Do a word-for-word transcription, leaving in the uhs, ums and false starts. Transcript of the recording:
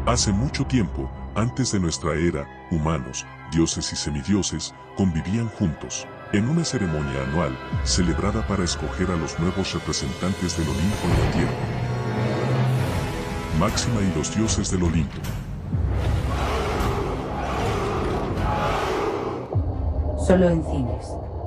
Hace mucho tiempo, antes de nuestra era, humanos, dioses y semidioses, convivían juntos, en una ceremonia anual, celebrada para escoger a los nuevos representantes del Olimpo en la Tierra. Máxima y los dioses del Olimpo. Solo en cines.